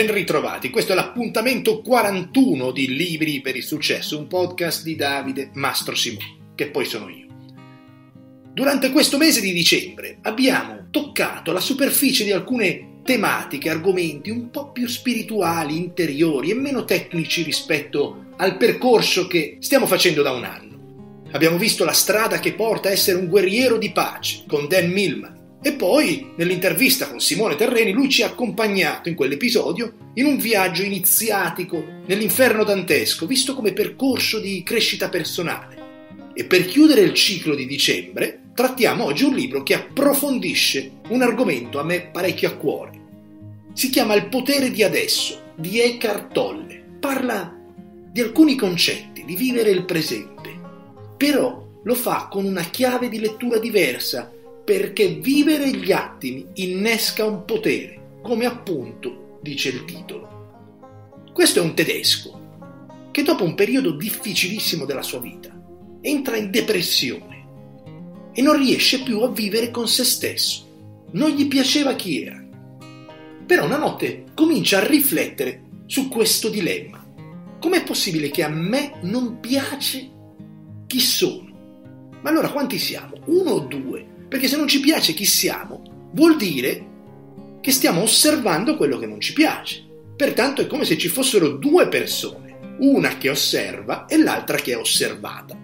Ben ritrovati, questo è l'appuntamento 41 di Libri per il Successo, un podcast di Davide Mastro Simoni, che poi sono io. Durante questo mese di dicembre abbiamo toccato la superficie di alcune tematiche, argomenti un po' più spirituali, interiori e meno tecnici rispetto al percorso che stiamo facendo da un anno. Abbiamo visto la strada che porta a essere un guerriero di pace con Dan Millman. E poi, nell'intervista con Simone Terreni, lui ci ha accompagnato in quell'episodio in un viaggio iniziatico nell'inferno dantesco, visto come percorso di crescita personale. E per chiudere il ciclo di dicembre, trattiamo oggi un libro che approfondisce un argomento a me parecchio a cuore. Si chiama Il potere di adesso, di Eckhart Tolle. Parla di alcuni concetti, di vivere il presente, però lo fa con una chiave di lettura diversa, perché vivere gli attimi innesca un potere, come appunto dice il titolo. Questo è un tedesco che dopo un periodo difficilissimo della sua vita entra in depressione e non riesce più a vivere con se stesso. Non gli piaceva chi era. Però una notte comincia a riflettere su questo dilemma. Com'è possibile che a me non piace chi sono? Ma allora quanti siamo? Uno o due? Perché se non ci piace chi siamo, vuol dire che stiamo osservando quello che non ci piace. Pertanto è come se ci fossero due persone, una che osserva e l'altra che è osservata.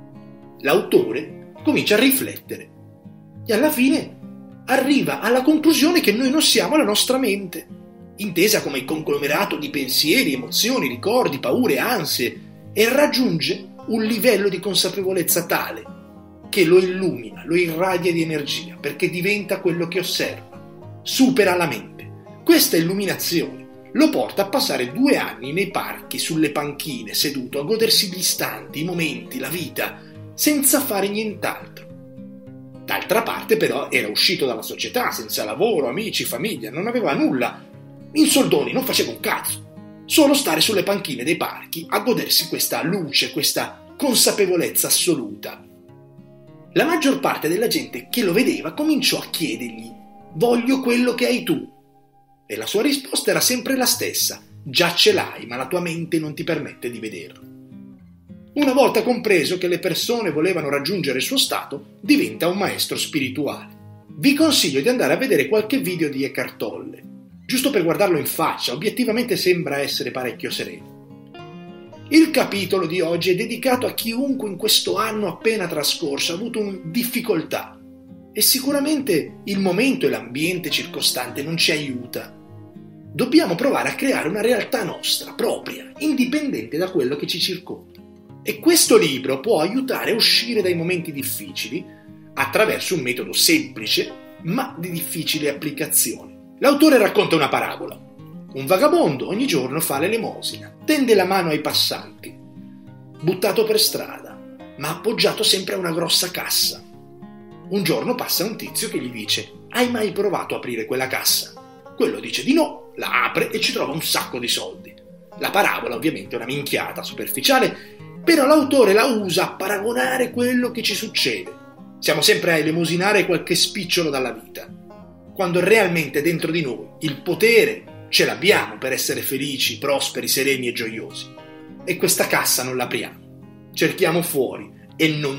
L'autore comincia a riflettere e alla fine arriva alla conclusione che noi non siamo la nostra mente, intesa come il conglomerato di pensieri, emozioni, ricordi, paure, ansie, e raggiunge un livello di consapevolezza tale che lo illumina, lo irradia di energia, perché diventa quello che osserva, supera la mente. Questa illuminazione lo porta a passare 2 anni nei parchi, sulle panchine, seduto, a godersi gli istanti, i momenti, la vita, senza fare nient'altro. D'altra parte però era uscito dalla società, senza lavoro, amici, famiglia, non aveva nulla, in soldoni, non faceva un cazzo, solo stare sulle panchine dei parchi a godersi questa luce, questa consapevolezza assoluta. La maggior parte della gente che lo vedeva cominciò a chiedergli: voglio quello che hai tu. E la sua risposta era sempre la stessa: già ce l'hai, ma la tua mente non ti permette di vederlo. Una volta compreso che le persone volevano raggiungere il suo stato, diventa un maestro spirituale. Vi consiglio di andare a vedere qualche video di Eckhart Tolle, giusto per guardarlo in faccia. Obiettivamente sembra essere parecchio sereno. Il capitolo di oggi è dedicato a chiunque in questo anno appena trascorso ha avuto difficoltà, e sicuramente il momento e l'ambiente circostante non ci aiuta. Dobbiamo provare a creare una realtà nostra, propria, indipendente da quello che ci circonda. E questo libro può aiutare a uscire dai momenti difficili attraverso un metodo semplice ma di difficile applicazione. L'autore racconta una parabola. Un vagabondo ogni giorno fa l'elemosina, tende la mano ai passanti, buttato per strada, ma appoggiato sempre a una grossa cassa. Un giorno passa un tizio che gli dice: hai mai provato a aprire quella cassa? Quello dice di no, la apre e ci trova un sacco di soldi. La parabola ovviamente è una minchiata superficiale, però l'autore la usa a paragonare quello che ci succede. Siamo sempre a elemosinare qualche spicciolo dalla vita, quando realmente dentro di noi il potere ce l'abbiamo per essere felici, prosperi, sereni e gioiosi. E questa cassa non l'apriamo. Cerchiamo fuori e non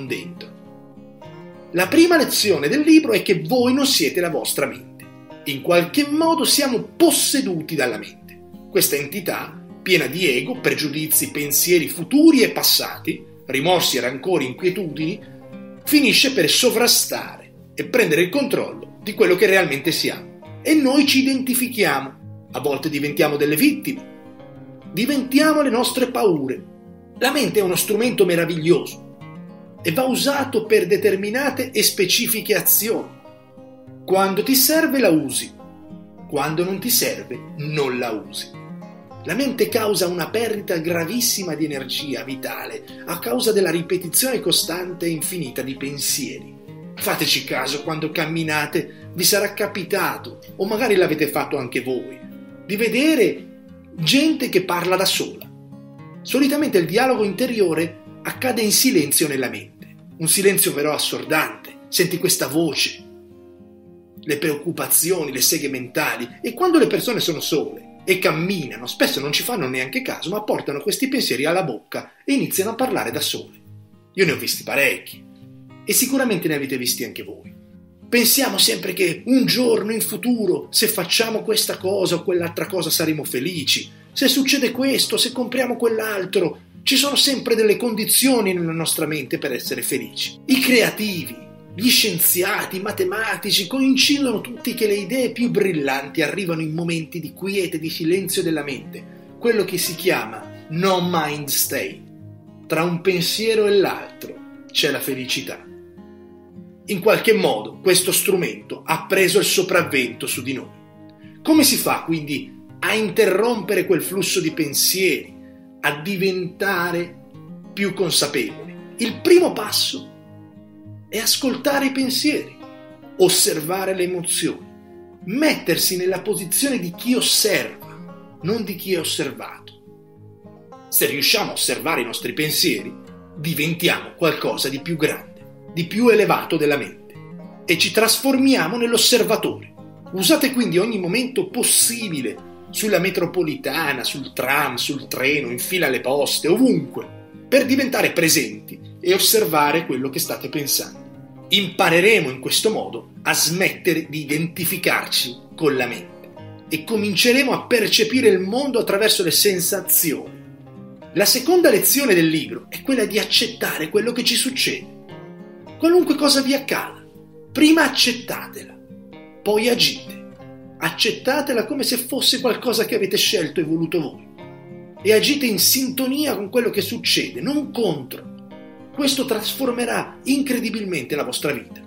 dentro. La prima lezione del libro è che voi non siete la vostra mente. In qualche modo siamo posseduti dalla mente. Questa entità, piena di ego, pregiudizi, pensieri futuri e passati, rimorsi, rancori, inquietudini, finisce per sovrastare e prendere il controllo di quello che realmente siamo. E noi ci identifichiamo. A volte diventiamo delle vittime, diventiamo le nostre paure. La mente è uno strumento meraviglioso e va usato per determinate e specifiche azioni. Quando ti serve la usi, quando non ti serve non la usi. La mente causa una perdita gravissima di energia vitale a causa della ripetizione costante e infinita di pensieri. Fateci caso quando camminate, vi sarà capitato, o magari l'avete fatto anche voi, di vedere gente che parla da sola. Solitamente il dialogo interiore accade in silenzio nella mente, un silenzio però assordante. Senti questa voce, le preoccupazioni, le seghe mentali, e quando le persone sono sole e camminano, spesso non ci fanno neanche caso, ma portano questi pensieri alla bocca e iniziano a parlare da soli. Io ne ho visti parecchi e sicuramente ne avete visti anche voi. Pensiamo sempre che un giorno in futuro, se facciamo questa cosa o quell'altra cosa, saremo felici. Se succede questo, se compriamo quell'altro, ci sono sempre delle condizioni nella nostra mente per essere felici. I creativi, gli scienziati, i matematici coincidono tutti che le idee più brillanti arrivano in momenti di quiete, di silenzio della mente, quello che si chiama no mind state. Tra un pensiero e l'altro c'è la felicità. In qualche modo questo strumento ha preso il sopravvento su di noi. Come si fa quindi a interrompere quel flusso di pensieri, a diventare più consapevoli? Il primo passo è ascoltare i pensieri, osservare le emozioni, mettersi nella posizione di chi osserva, non di chi è osservato. Se riusciamo a osservare i nostri pensieri, diventiamo qualcosa di più grande, di più elevato della mente e ci trasformiamo nell'osservatore. Usate quindi ogni momento possibile sulla metropolitana, sul tram, sul treno, in fila alle poste, ovunque, per diventare presenti e osservare quello che state pensando. Impareremo in questo modo a smettere di identificarci con la mente e cominceremo a percepire il mondo attraverso le sensazioni. La seconda lezione del libro è quella di accettare quello che ci succede. Qualunque cosa vi accada, prima accettatela, poi agite. Accettatela come se fosse qualcosa che avete scelto e voluto voi. E agite in sintonia con quello che succede, non contro. Questo trasformerà incredibilmente la vostra vita.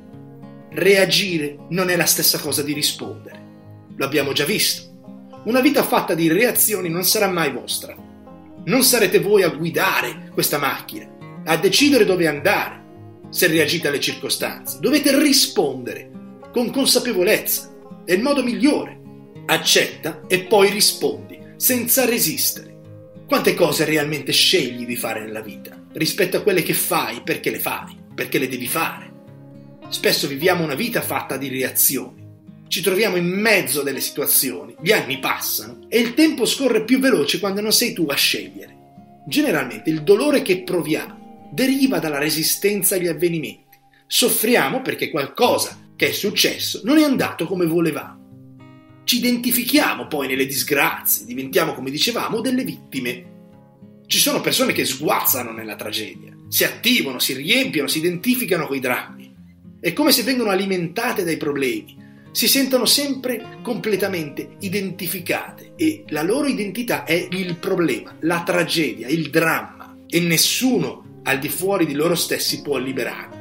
Reagire non è la stessa cosa di rispondere. Lo abbiamo già visto. Una vita fatta di reazioni non sarà mai vostra. Non sarete voi a guidare questa macchina, a decidere dove andare. Se reagite alle circostanze, dovete rispondere con consapevolezza. È il modo migliore. Accetta e poi rispondi, senza resistere. Quante cose realmente scegli di fare nella vita, rispetto a quelle che fai, perché le devi fare. Spesso viviamo una vita fatta di reazioni. Ci troviamo in mezzo delle situazioni, gli anni passano e il tempo scorre più veloce quando non sei tu a scegliere. Generalmente il dolore che proviamo deriva dalla resistenza agli avvenimenti. Soffriamo perché qualcosa che è successo non è andato come volevamo. Ci identifichiamo poi nelle disgrazie, diventiamo, come dicevamo, delle vittime. Ci sono persone che sguazzano nella tragedia, si attivano, si riempiono, si identificano coi drammi. È come se vengono alimentate dai problemi, si sentono sempre completamente identificate e la loro identità è il problema, la tragedia, il dramma e nessuno al di fuori di loro stessi può liberarli.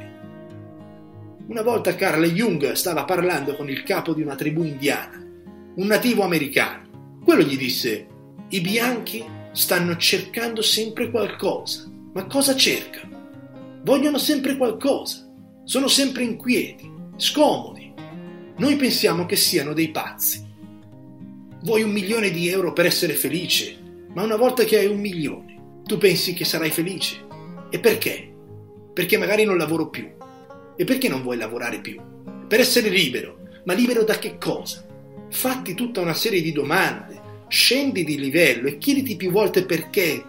Una volta Carl Jung stava parlando con il capo di una tribù indiana, un nativo americano. Quello gli disse: i bianchi stanno cercando sempre qualcosa. Ma cosa cercano? Vogliono sempre qualcosa. Sono sempre inquieti, scomodi. Noi pensiamo che siano dei pazzi. Vuoi 1 milione di euro per essere felice, ma una volta che hai 1 milione, tu pensi che sarai felice. E perché? Perché magari non lavoro più. E perché non vuoi lavorare più? Per essere libero. Ma libero da che cosa? Fatti tutta una serie di domande, scendi di livello e chiediti più volte perché.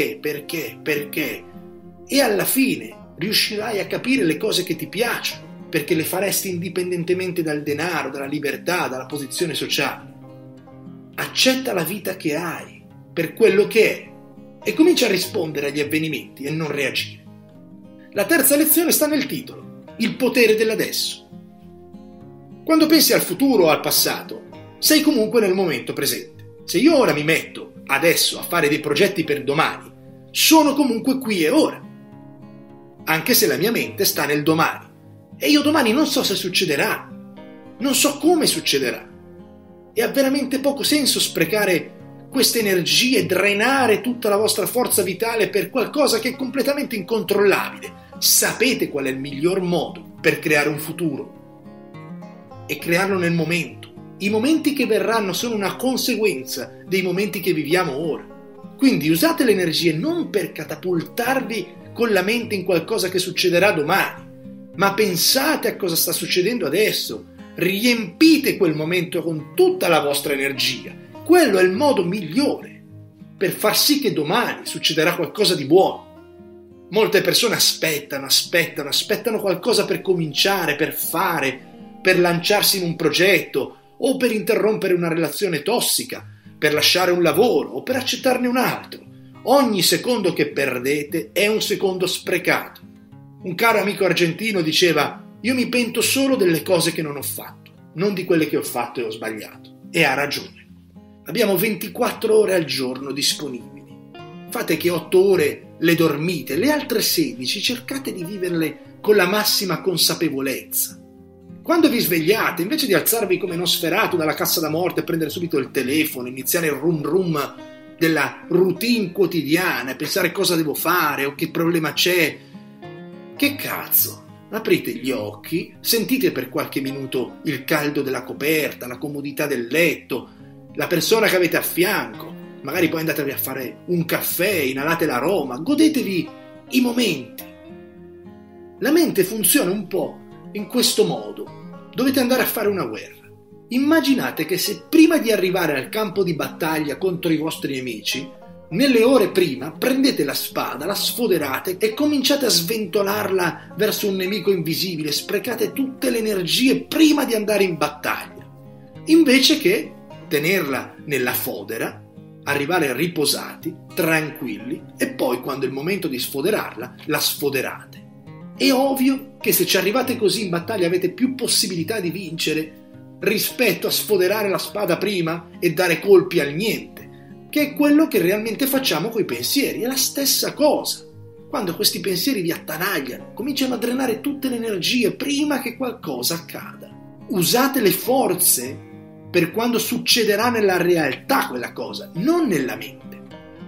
E alla fine riuscirai a capire le cose che ti piacciono, perché le faresti indipendentemente dal denaro, dalla libertà, dalla posizione sociale. Accetta la vita che hai, per quello che è, e comincia a rispondere agli avvenimenti e non reagire. La terza lezione sta nel titolo, il potere dell'adesso. Quando pensi al futuro o al passato, sei comunque nel momento presente. Se io ora mi metto, adesso, a fare dei progetti per domani, sono comunque qui e ora. Anche se la mia mente sta nel domani. E io domani non so se succederà. Non so come succederà. E ha veramente poco senso sprecare queste energie, drenare tutta la vostra forza vitale per qualcosa che è completamente incontrollabile. Sapete qual è il miglior modo per creare un futuro? E crearlo nel momento. I momenti che verranno sono una conseguenza dei momenti che viviamo ora. Quindi usate le energie non per catapultarvi con la mente in qualcosa che succederà domani, ma pensate a cosa sta succedendo adesso. Riempite quel momento con tutta la vostra energia quello è il modo migliore per far sì che domani succederà qualcosa di buono. Molte persone aspettano qualcosa per cominciare, per fare, per lanciarsi in un progetto o per interrompere una relazione tossica, per lasciare un lavoro o per accettarne un altro. Ogni secondo che perdete è un secondo sprecato. Un caro amico argentino diceva: io mi pento solo delle cose che non ho fatto, non di quelle che ho fatto e ho sbagliato. E ha ragione. Abbiamo 24 ore al giorno disponibili. Fate che 8 ore le dormite, le altre 16 cercate di viverle con la massima consapevolezza. Quando vi svegliate, invece di alzarvi come Nosferatu dalla cassa da morte e prendere subito il telefono, iniziare il rum rum della routine quotidiana e pensare cosa devo fare o che problema c'è, che cazzo? Aprite gli occhi, sentite per qualche minuto il caldo della coperta, la comodità del letto, la persona che avete a fianco, magari poi andatevi a fare un caffè, inalate l'aroma, godetevi i momenti. La mente funziona un po' in questo modo. Dovete andare a fare una guerra. Immaginate che se prima di arrivare al campo di battaglia contro i vostri nemici, nelle ore prima prendete la spada, la sfoderate e cominciate a sventolarla verso un nemico invisibile, sprecate tutte le energie prima di andare in battaglia, invece che tenerla nella fodera, arrivare riposati, tranquilli e poi quando è il momento di sfoderarla, la sfoderate. È ovvio che se ci arrivate così in battaglia avete più possibilità di vincere rispetto a sfoderare la spada prima e dare colpi al niente, che è quello che realmente facciamo coi pensieri. È la stessa cosa. Quando questi pensieri vi attanagliano, cominciano a drenare tutte le energie prima che qualcosa accada. Usate le forze per quando succederà nella realtà quella cosa, non nella mente.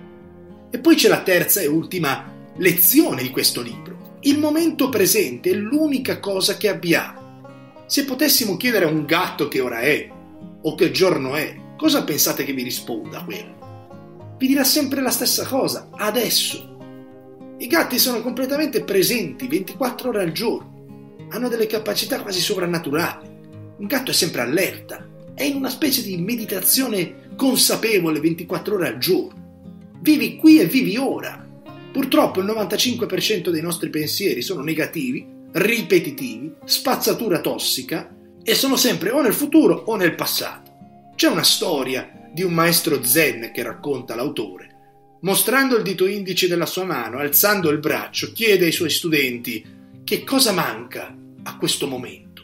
E poi c'è la terza e ultima lezione di questo libro. Il momento presente è l'unica cosa che abbiamo. Se potessimo chiedere a un gatto che ora è o che giorno è, cosa pensate che vi risponda quello? Vi dirà sempre la stessa cosa, adesso. I gatti sono completamente presenti 24 ore al giorno, hanno delle capacità quasi sovrannaturali. Un gatto è sempre allerta, è in una specie di meditazione consapevole 24 ore al giorno. Vivi qui e vivi ora. Purtroppo il 95% dei nostri pensieri sono negativi, ripetitivi, spazzatura tossica e sono sempre o nel futuro o nel passato. C'è una storia di un maestro zen che racconta l'autore. Mostrando il dito indice della sua mano, alzando il braccio, chiede ai suoi studenti che cosa manca a questo momento.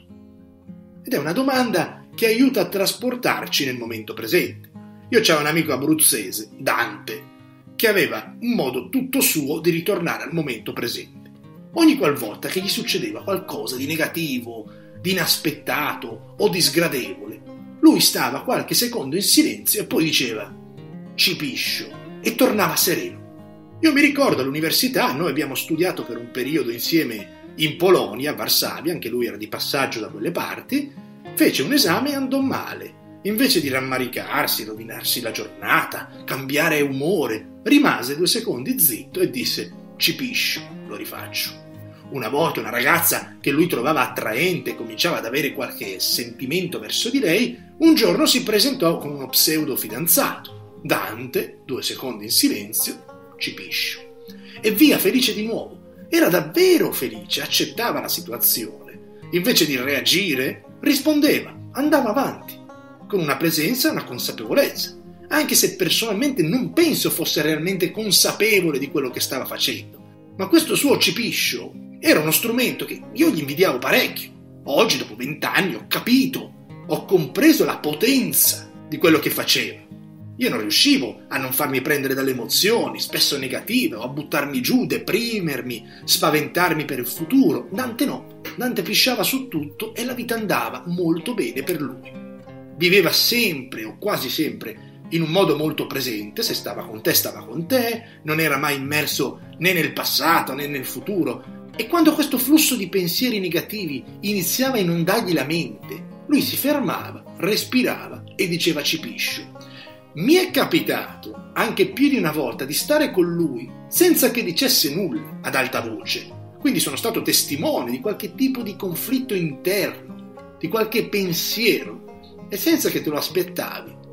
Ed è una domanda che aiuta a trasportarci nel momento presente. Io c'avevo un amico abruzzese, Dante, che aveva un modo tutto suo di ritornare al momento presente. Ogni qualvolta che gli succedeva qualcosa di negativo, di inaspettato o di sgradevole, lui stava qualche secondo in silenzio e poi diceva «Cipiscio» e tornava sereno. Io mi ricordo all'università, noi abbiamo studiato per un periodo insieme in Polonia, a Varsavia, anche lui era di passaggio da quelle parti, fece un esame e andò male. Invece di rammaricarsi, rovinarsi la giornata, cambiare umore, rimase 2 secondi zitto e disse «Cipiscio», lo rifaccio. Una volta una ragazza che lui trovava attraente e cominciava ad avere qualche sentimento verso di lei, un giorno si presentò con uno pseudo fidanzato. Dante, 2 secondi in silenzio, cipiscio. E via, felice di nuovo. Era davvero felice, accettava la situazione. Invece di reagire, rispondeva, andava avanti, con una presenza e una consapevolezza, anche se personalmente non penso fosse realmente consapevole di quello che stava facendo. Ma questo suo cipiscio era uno strumento che io gli invidiavo parecchio. Oggi, dopo 20 anni, ho capito, ho compreso la potenza di quello che faceva. Io non riuscivo a non farmi prendere dalle emozioni, spesso negative, o a buttarmi giù, deprimermi, spaventarmi per il futuro. Dante no, Dante pisciava su tutto e la vita andava molto bene per lui. Viveva sempre, o quasi sempre, in un modo molto presente. Se stava con te, non era mai immerso né nel passato né nel futuro. E quando questo flusso di pensieri negativi iniziava a inondargli la mente, lui si fermava, respirava e diceva cipiscio. Mi è capitato anche più di una volta di stare con lui senza che dicesse nulla ad alta voce. Quindi sono stato testimone di qualche tipo di conflitto interno, di qualche pensiero, e senza che te lo aspettavi.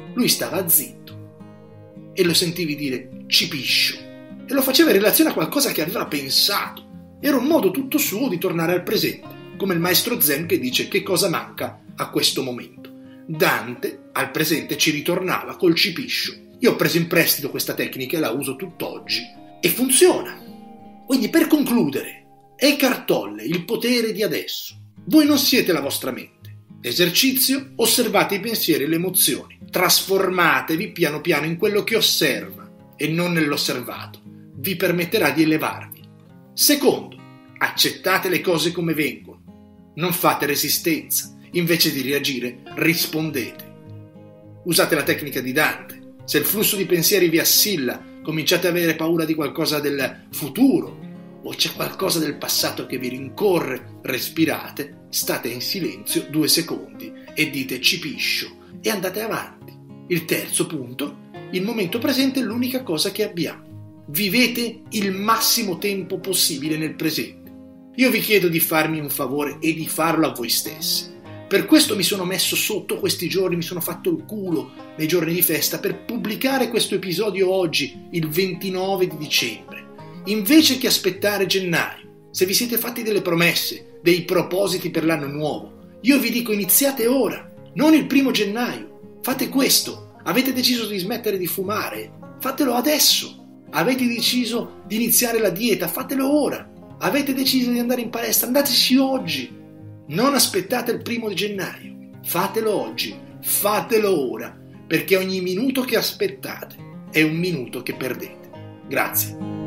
lui stava zitto e lo sentivi dire cipiscio e lo faceva in relazione a qualcosa che aveva pensato. Era un modo tutto suo di tornare al presente, come il maestro Zen che dice che cosa manca a questo momento. Dante al presente ci ritornava col cipiscio. Io ho preso in prestito questa tecnica e la uso tutt'oggi e funziona. Quindi per concludere, Eckhart Tolle, il potere di adesso. Voi non siete la vostra mente. Esercizio, osservate i pensieri e le emozioni. Trasformatevi piano piano in quello che osserva e non nell'osservato. Vi permetterà di elevarvi. Secondo, accettate le cose come vengono. Non fate resistenza. Invece di reagire, rispondete. Usate la tecnica di Dante. Se il flusso di pensieri vi assilla, cominciate ad avere paura di qualcosa del futuro o c'è qualcosa del passato che vi rincorre, respirate, state in silenzio 2 secondi e dite cipiscio e andate avanti. Il terzo punto, il momento presente è l'unica cosa che abbiamo. Vivete il massimo tempo possibile nel presente. Io vi chiedo di farmi un favore e di farlo a voi stessi. Per questo mi sono messo sotto questi giorni, mi sono fatto il culo nei giorni di festa per pubblicare questo episodio oggi, il 29 di dicembre. Invece che aspettare gennaio, se vi siete fatti delle promesse, dei propositi per l'anno nuovo, io vi dico iniziate ora, non il 1 gennaio. Fate questo. Avete deciso di smettere di fumare? Fatelo adesso. Avete deciso di iniziare la dieta? Fatelo ora. Avete deciso di andare in palestra? Andateci oggi. Non aspettate il 1 di gennaio. Fatelo oggi. Fatelo ora. Perché ogni minuto che aspettate è un minuto che perdete. Grazie.